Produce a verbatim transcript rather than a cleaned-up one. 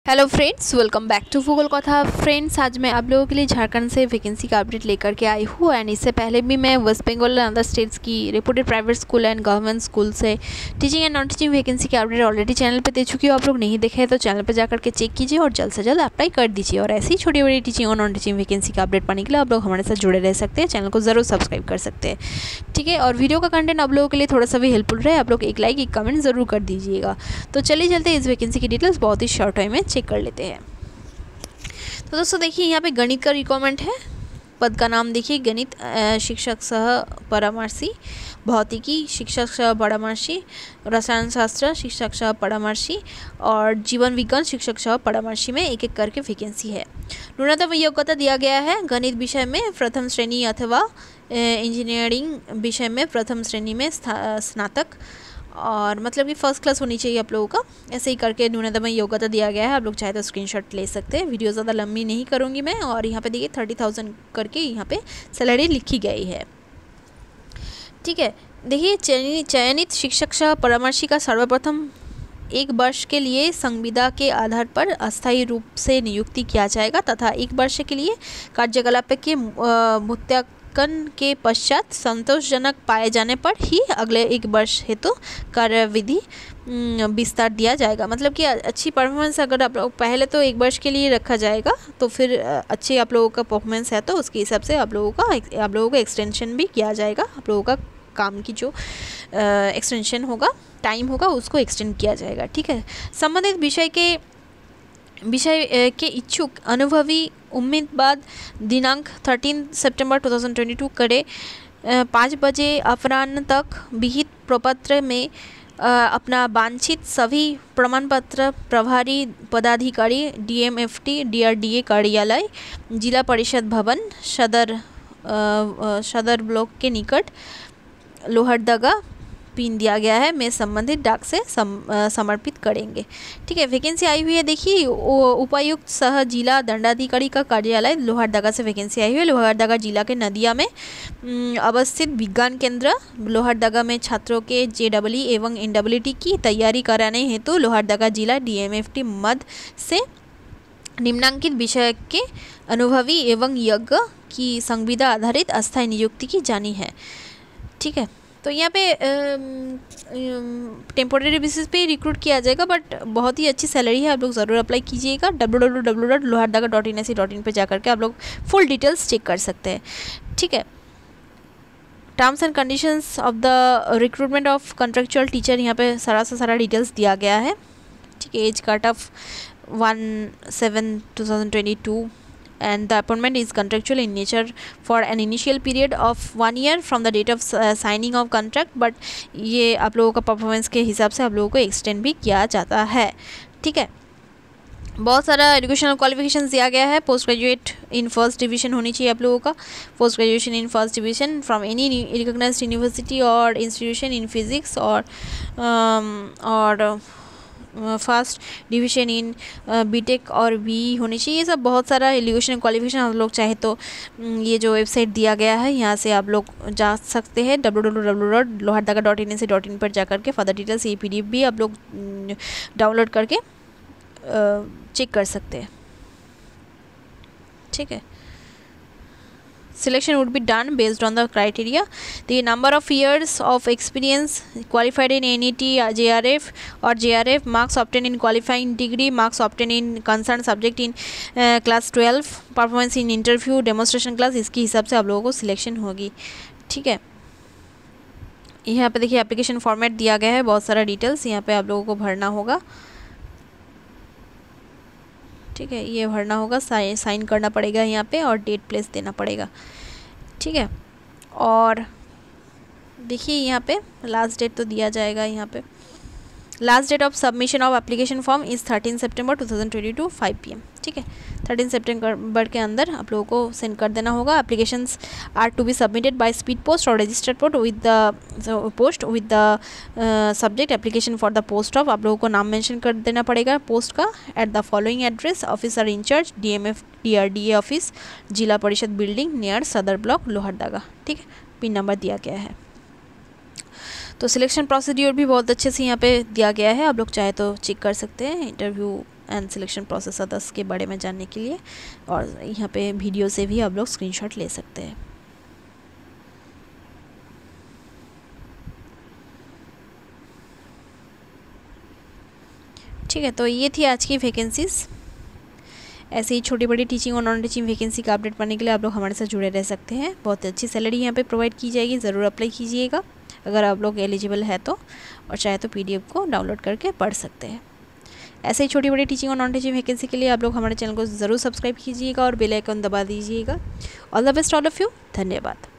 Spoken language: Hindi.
Hello friends, welcome back to Bhugol Katha. Friends, आज मैं आप लोगों के लिए झारखंड से वैकेंसी का अपडेट लेकर के आई हूँ। एंड इससे पहले भी मैं west Bengal and other states की reported private school and government school से teaching and non teaching vacancy का अपडेट ऑलरेडी चैनल पे दे चुकी हूँ। आप लोग नहीं देखे हैं तो चैनल पर जाकर के चेक कीजिए और जल्द से जल्द अप्लाई कर दीजिए। और ऐसी छोटी बड़ी टीचिंग और नॉन टीचिंग वैकेंसी का अपडेट पाने के लिए आप लोग हमारे साथ जुड़े रह सकते हैं। चैनल को ज़रूर सब्सक्राइब कर सकते हैं, ठीक है। और वीडियो का कंटेंट आप लोगों के लिए थोड़ा सा भी हेल्पफुल रहे, आप लोग एक लाइक एक कमेंट ज़रूर कर दीजिएगा। तो चलिए चलते इस वैकेंसी की डिटेल्स बहुत ही शॉर्ट टाइम में चेक कर लेते हैं। तो दोस्तों देखिए, यहाँ पे गणित का रिक्वायरमेंट है। पद का नाम देखिए, गणित शिक्षक सह परामर्शी, भौतिकी शिक्षक सह परामर्शी, रसायन शास्त्र शिक्षक सह परामर्शी और जीवन विज्ञान शिक्षक सह परामर्शी में एक एक करके वैकेंसी है। न्यूनतम योग्यता दिया गया है गणित विषय में प्रथम श्रेणी अथवा इंजीनियरिंग विषय में प्रथम श्रेणी में स्नातक, और मतलब कि फर्स्ट क्लास होनी चाहिए आप लोगों का। ऐसे ही करके न्यूनतम योग्यता दिया गया है। आप लोग चाहे तो स्क्रीनशॉट ले सकते हैं। वीडियो ज़्यादा लंबी नहीं करूँगी मैं। और यहाँ पे देखिए थर्टी थाउजेंड करके यहाँ पे सैलरी लिखी गई है, ठीक है। देखिए, चयनित चयनित शिक्षक सह परामर्शी का सर्वप्रथम एक वर्ष के लिए संविदा के आधार पर अस्थायी रूप से नियुक्ति किया जाएगा तथा एक वर्ष के लिए कार्यकलाप के मुत्याक के पश्चात संतोषजनक पाए जाने पर ही अगले एक वर्ष हेतु तो कार्यविधि विस्तार दिया जाएगा। मतलब कि अच्छी परफॉर्मेंस अगर आप लोग पहले तो एक वर्ष के लिए रखा जाएगा, तो फिर अच्छी आप लोगों का परफॉर्मेंस है तो उसके हिसाब से आप लोगों का आप लोगों का एक्सटेंशन भी किया जाएगा। आप लोगों का काम की जो एक्सटेंशन होगा, टाइम होगा, उसको एक्सटेंड किया जाएगा, ठीक है। संबंधित विषय के विषय के इच्छुक अनुभवी उम्मीदवार दिनांक तेरह सितंबर दो हज़ार बाईस करे पाँच बजे अपराह्न तक विहित प्रपत्र में अपना वांछित सभी प्रमाण पत्र प्रभारी पदाधिकारी डीएमएफटी डीआरडीए कार्यालय जिला परिषद भवन सदर सदर ब्लॉक के निकट लोहरदगा पिन दिया गया है में संबंधित डाक से सम, आ, समर्पित करेंगे, ठीक है। वैकेंसी आई हुई है। देखिए, उपायुक्त सह जिला दंडाधिकारी का कार्यालय लोहरदगा से वैकेंसी आई हुई है। लोहरदगा जिला के नदिया में अवस्थित विज्ञान केंद्र लोहरदगा में छात्रों के जेडब्ल्यू एवं एनडब्ल्यूटी की तैयारी कराने हेतु तो लोहरदगा जिला डीएमएफटी मध्य से निम्नांकित विषय के अनुभवी एवं यज्ञ की संविदा आधारित अस्थायी नियुक्ति की जानी है, ठीक है। तो यहाँ पे टेम्पोरेरी बेसिस पे रिक्रूट किया जाएगा, बट बहुत ही अच्छी सैलरी है। आप लोग ज़रूर अप्लाई कीजिएगा। W W W dot Lohardaga dot in S C dot in पर जाकर के आप लोग फुल डिटेल्स चेक कर सकते हैं, ठीक है। Terms and conditions of the recruitment of contractual teacher, यहाँ पे सारा सा सारा डिटेल्स दिया गया है, ठीक है। Age cut off one seven two thousand twenty two and the appointment is contractual in nature for an initial period of one year from the date of uh, signing of contract, but ये आप लोगों का परफॉर्मेंस के हिसाब से आप लोगों को एक्सटेंड भी किया जाता है, ठीक है। बहुत सारा एजुकेशनल क्वालिफिकेशंस दिया गया है। Post graduate in first division होनी चाहिए आप लोगों का। Post graduation in first division from any recognised university और इंस्टीट्यूशन इन फिजिक्स और um, और फर्स्ट डिवीजन इन बीटेक और बी होनी चाहिए। ये सब बहुत सारा एजुकेशन क्वालिफिकेशन आप लोग चाहे तो ये जो वेबसाइट दिया गया है यहाँ से आप लोग जा सकते हैं। W W W dot Lohardaga dot in S C dot in पर जा करके फर्दर डिटेल्स ये पी डी एफ भी आप लोग डाउनलोड करके चेक कर सकते हैं, ठीक है। Selection would be done based on the criteria. The number of years of experience qualified in N E T, J R F or J R F, marks obtained in qualifying degree, marks obtained in concerned subject in uh, class twelve, performance in interview, demonstration class, इसके हिसाब से आप लोगों को सिलेक्शन होगी, ठीक है। यहाँ पे देखिए एप्लीकेशन फॉर्मेट दिया गया है, बहुत सारा डिटेल्स यहाँ पे आप लोगों को भरना होगा, ठीक है। ये भरना होगा, साइन साइन करना पड़ेगा यहाँ पे और डेट प्लेस देना पड़ेगा, ठीक है। और देखिए यहाँ पे लास्ट डेट तो दिया जाएगा। यहाँ पे last date of submission of application form is thirteen September two thousand twenty two five P M, ठीक है। थर्टीन सितंबर के अंदर आप लोगों को सेंड कर देना होगा। Applications are to be submitted by speed post और registered post with the post with the subject application for the post of, आप लोगों को नाम मेंशन कर देना पड़ेगा पोस्ट का, at the following address officer incharge D M F D R D A office Zila Parishad building near Sadar block Lohardaga, ठीक है। पिन नंबर दिया गया है। तो सिलेक्शन प्रोसीड्यूर भी बहुत अच्छे से यहाँ पे दिया गया है, आप लोग चाहे तो चेक कर सकते हैं। Interview and selection process others के बारे में जानने के लिए, और यहाँ पे वीडियो से भी आप लोग स्क्रीनशॉट ले सकते हैं। ठीक है, तो ये थी आज की वैकेंसीज़। ऐसे ही छोटी बड़ी टीचिंग और नॉन टीचिंग वैकेंसी का अपडेट पाने के लिए आप लोग हमारे साथ जुड़े रह सकते हैं। बहुत अच्छी सैलरी यहाँ पे प्रोवाइड की जाएगी, ज़रूर अप्लाई कीजिएगा अगर आप लोग एलिजिबल है तो, और चाहे तो पीडीएफ को डाउनलोड करके पढ़ सकते हैं। ऐसे ही छोटी बड़ी टीचिंग और नॉन टीचिंग वैकेंसी के लिए आप लोग हमारे चैनल को ज़रूर सब्सक्राइब कीजिएगा और बेल आइकन दबा दीजिएगा। All the best all of you, धन्यवाद।